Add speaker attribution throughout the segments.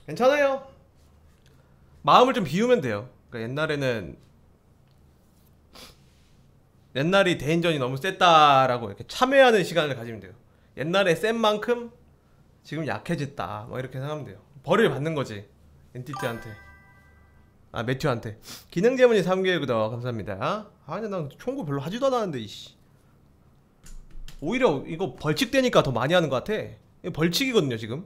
Speaker 1: 괜찮아요. 마음을 좀 비우면 돼요. 그러니까 옛날이 대인전이 너무 셌다라고 이렇게 참회하는 시간을 가지면 돼요. 옛날에 센 만큼 지금 약해졌다 뭐 이렇게 생각하면 돼요. 벌을 받는 거지 엔티티한테. 아 매튜한테. 기능제문이 3개월구더 감사합니다. 아 근데 난 총구 별로 하지도 않았는데 이씨. 오히려 이거 벌칙되니까 더 많이 하는 것 같아. 이거 벌칙이거든요 지금.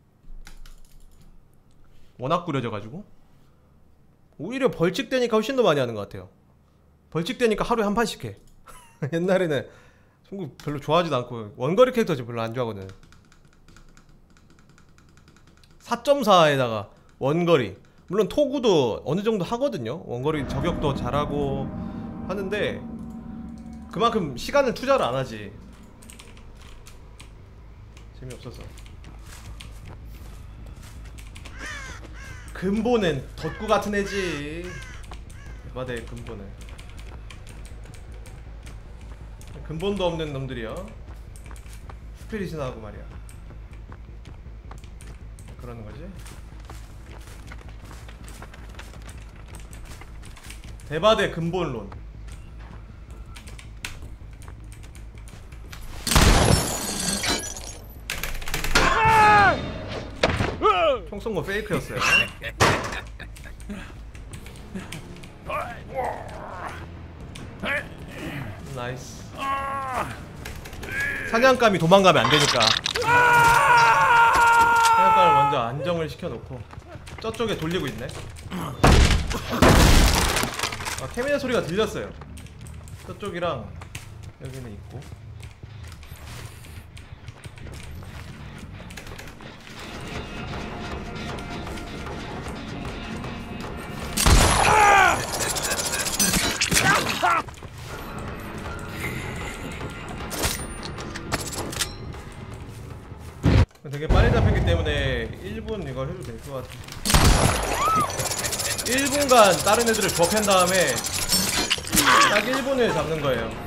Speaker 1: 워낙 꾸려져가지고 오히려 벌칙되니까 훨씬 더 많이 하는 것 같아요. 벌칙되니까 하루에 한 판씩 해. 옛날에는 총구 별로 좋아하지도 않고 원거리 캐릭터 별로 안 좋아하거든. 4.4에다가 원거리, 물론 토구도 어느정도 하거든요. 원거리 저격도 잘하고 하는데 그만큼 시간을 투자를 안하지. 재미없어서. 근본은 덧구 같은 애지. 대바대 근본은 근본도 없는 놈들이요. 스피릿이나 하고 말이야. 그러는 거지. 대바대 근본론. 총 쏜 거 페이크였어요. 나이스. 사냥감이 도망가면 안 되니까 사냥감을 먼저 안정을 시켜놓고 저쪽에 돌리고 있네. 아, 캐미네 소리가 들렸어요. 저쪽이랑 여기는 있고. 되게 빨리 잡혔기 때문에 1분 이거 해도 될 것 같아. 1분간 다른 애들을 부업한 다음에 딱 1분을 잡는 거예요.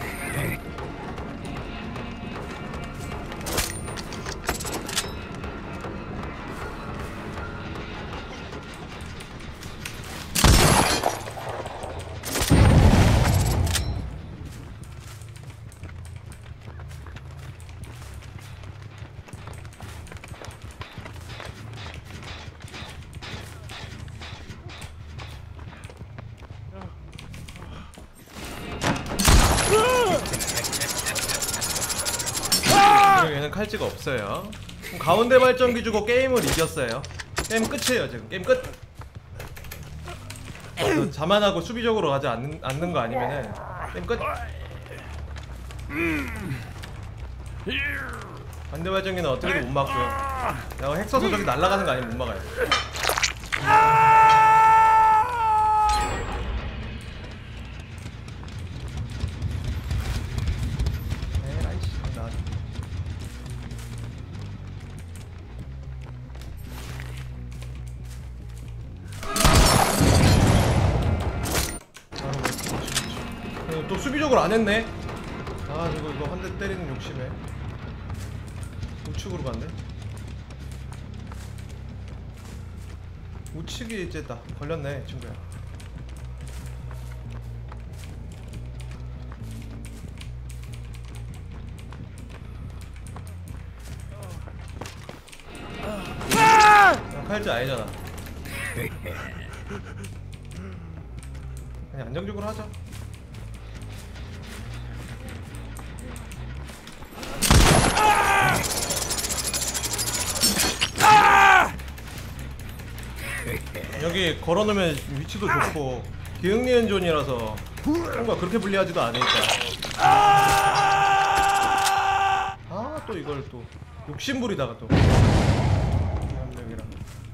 Speaker 1: 얘는 칼찌가 없어요. 가운데 발전기 주고 게임을 이겼어요. 게임 끝이에요 지금. 게임 끝. 자만하고 수비적으로 가지 않는 거 아니면은 게임 끝. 반대 발전기는 어떻게든 못 막고요. 내가 핵 써서 저기 날아가는 거 아니면 못 막아요. 또 수비적으로 안 했네. 아 이거 한 대 때리는 욕심에 우측으로 갔네. 우측이 이제 딱 걸렸네 친구야. 칼질 아니잖아. 그냥 안정적으로 하자. 여기 걸어놓으면 위치도 좋고 기흥리엔 존이라서 뭔가 그렇게 불리하지도 않으니까. 아 또 이걸 또 욕심부리다가 또 여기랑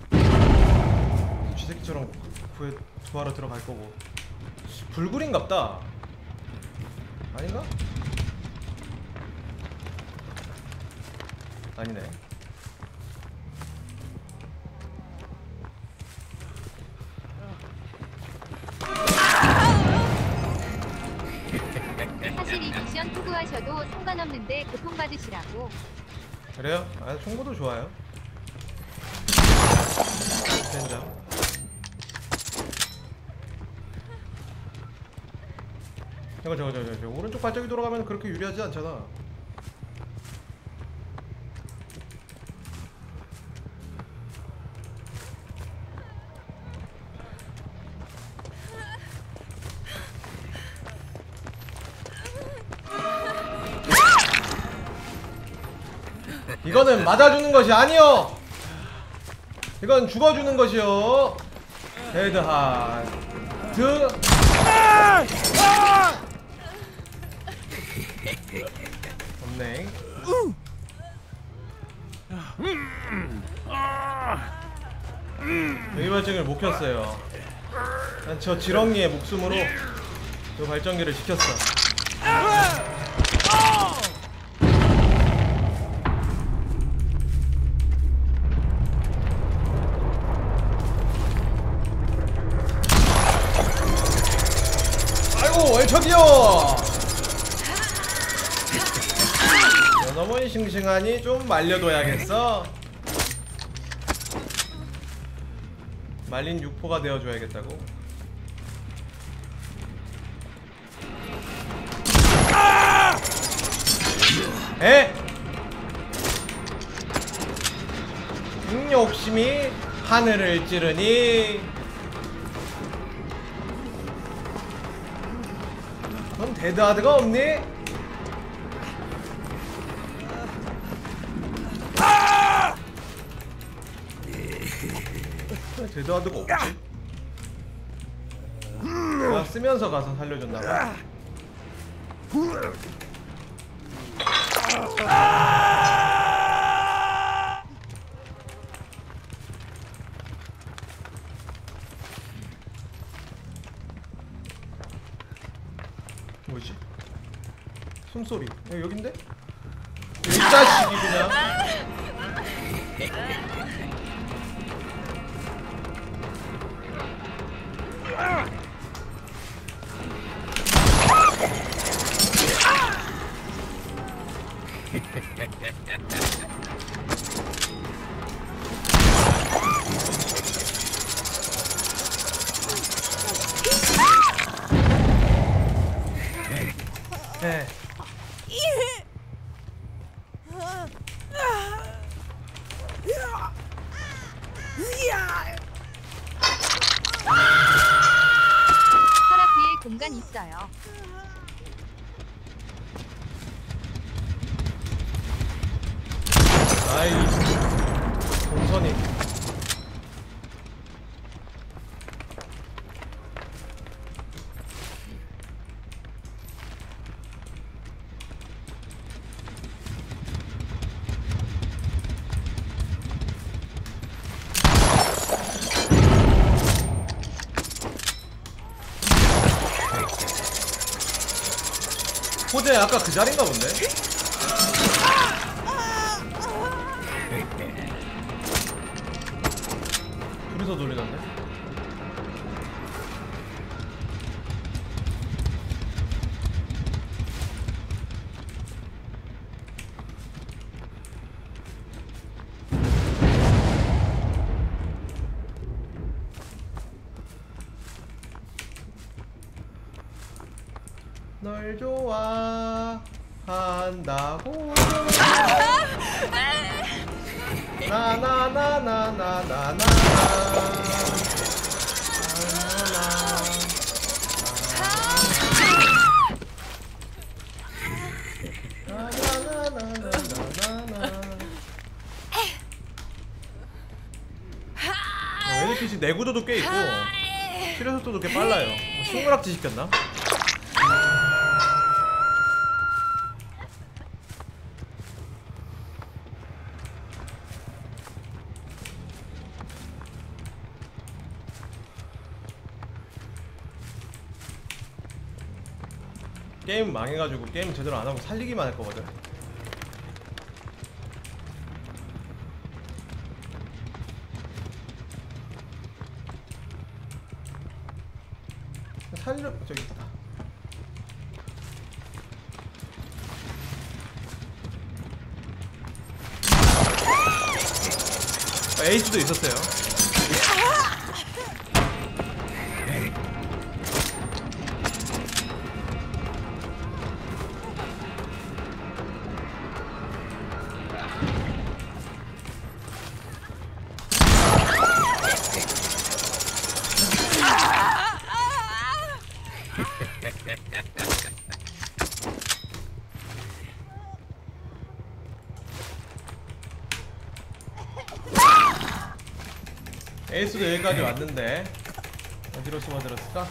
Speaker 1: 쥐새끼처럼 구하러 들어갈 거고. 불굴인갑다. 아닌가? 아니네.
Speaker 2: 사실 이 미션 투구하셔도 상관없는데 고통받으시라고.
Speaker 1: 그래요? 아 총구도 좋아요. 젠장. 저거 오른쪽 발전기 돌아가면 그렇게 유리하지 않잖아. 이거는 맞아주는 것이 아니요. 이건 죽어주는 것이요. 데드하드. 없네. 여기 발전기를 못 켰어요. 난 저 지렁이의 목숨으로 저 발전기를 지켰어. 아이고 월척이요. 너무 싱싱하니 좀 말려둬야겠어. 말린 육포가 되어줘야겠다고. 에? 욕심이 하늘을 찌르니 넌 데드하드가 없니? 왜 데드하드가 없지? 내가 쓰면서 가서 살려준다고? 뭐지? 숨소리. 야, 여긴데? 이 자식이 그냥. 네.
Speaker 2: 혈압 위에 공간 있어요.
Speaker 1: 아이 동선이. 호재 아까 그 자리인가 본데? 둘이서 돌리던데? 널 좋아한다고 나나나나나나나 에너피시 내구도도 꽤 있고 치료 속도도 꽤 빨라요. 식물학지 시켰나? 게임 망해가지고 게임 제대로 안하고 살리기만 할거거든. 살려... 저기 있다. 에이스도 있었어요. 에이스도 여기까지 왔는데 어디로 숨어들었을까?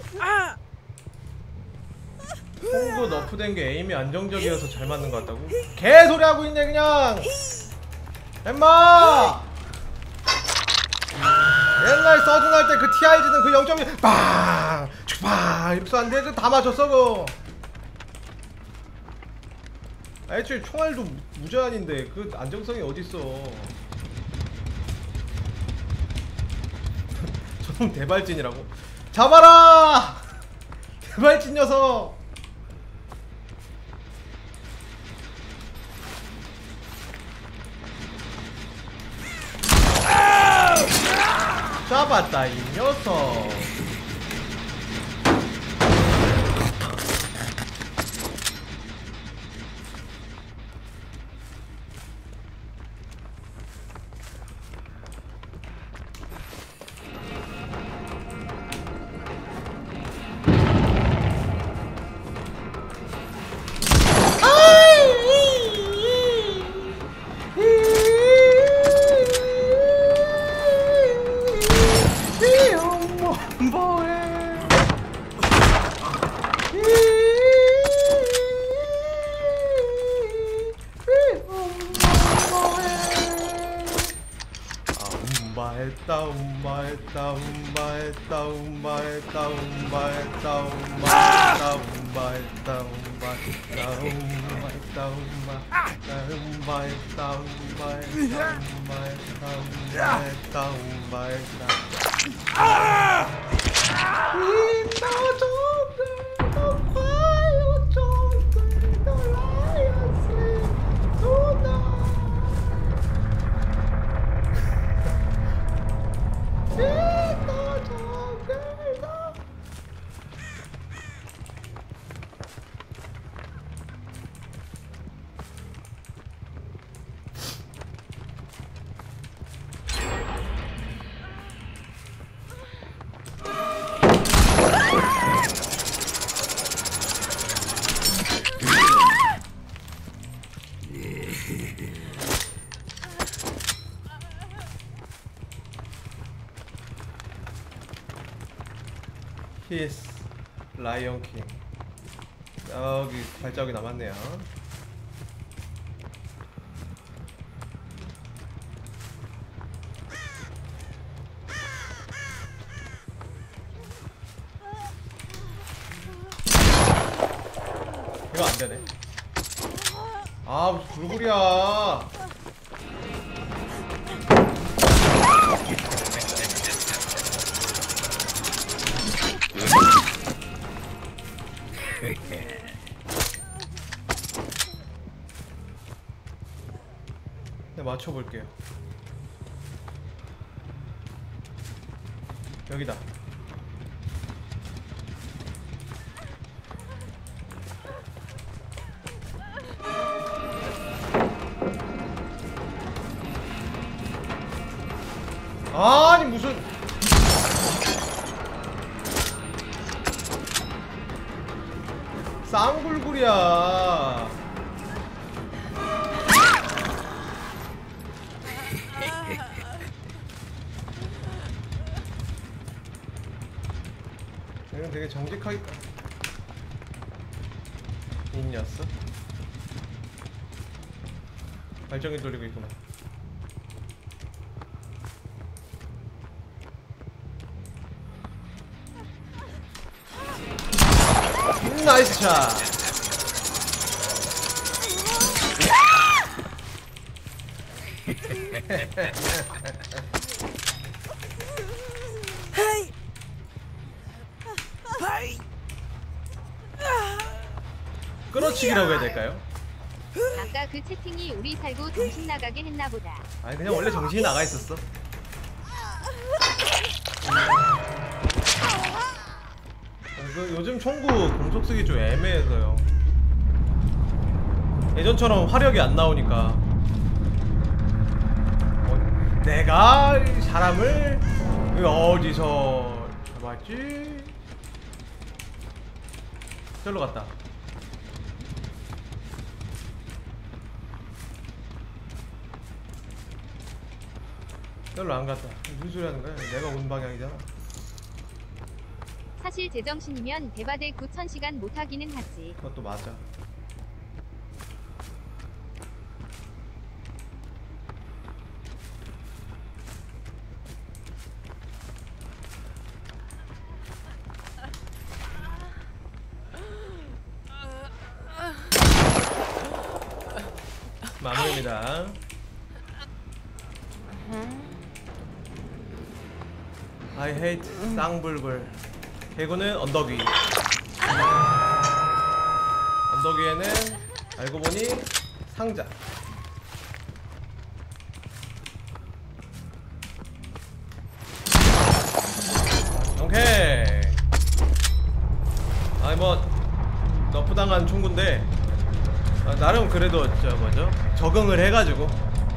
Speaker 1: 홍구 너프된 게 에임이 안정적이어서 잘 맞는 것 같다고? 개소리 하고 있네 그냥! 엠마! 옛날 서든할 때 그 TIG는 그 0.1 빵! 빵! 이렇게 쏘는데 그 다 맞췄어 그거! 애초에 총알도 무제한인데 그 안정성이 어딨어. 저놈 대발진이라고? 잡아라! 대발진 녀석! 잡았다 이 녀석. 히스 라이언 킹. 여기 발자국이 남았네요. 이거 안 되네. 아 무슨 불굴이야. 네, 맞춰볼게요. 여기다. 아니 무슨 쌍불굴이야. 이건 되게 정직하게 있냐어? 발전기 돌리고 있구나. 나이스 샷. 끌어치기라고 해야 될까요?
Speaker 2: 아까 그 채팅이 우리 살고 정신 나가게 했나 보다.
Speaker 1: 아니 그냥 원래 정신이 나가 있었어. 요즘 총구 공속 쓰기 좀 애매해서요. 예전처럼 화력이 안 나오니까. 내가 사람을 어디서 잡았지? 저기로 갔다. 저기로 안 갔다. 무슨 소리 하는 거야? 내가 온 방향이잖아.
Speaker 2: 사실 제정신이면 대바대 9,000시간 못하기는 하지.
Speaker 1: 그것도 맞아. 마무리입니다. I hate 쌍불불. 개구는 언덕 위. 언덕 위에는 알고 보니 상자. 오케이. 아니 뭐 너프당한 총구인데 나름 그래도 저 뭐죠? 적응을 해가지고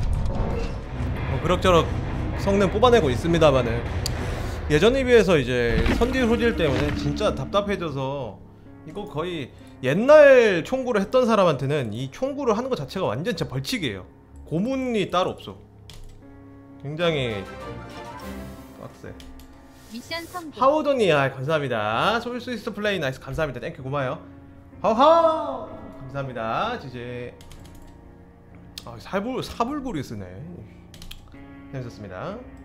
Speaker 1: 뭐 그럭저럭 성능 뽑아내고 있습니다만은 예전에 비해서 이제 선딜 후질 때문에 진짜 답답해져서 이거 거의 옛날 총구를 했던 사람한테는 이 총구를 하는 것 자체가 완전 진짜 벌칙이에요. 고문이 따로 없어. 굉장히 빡세.
Speaker 2: 미션 성공.
Speaker 1: 하우더니 감사합니다. 솔스위스 플레이 나이스 감사합니다. 땡큐 고마워요. 하하 감사합니다. 지제 사불구리 쓰네. 재밌었습니다.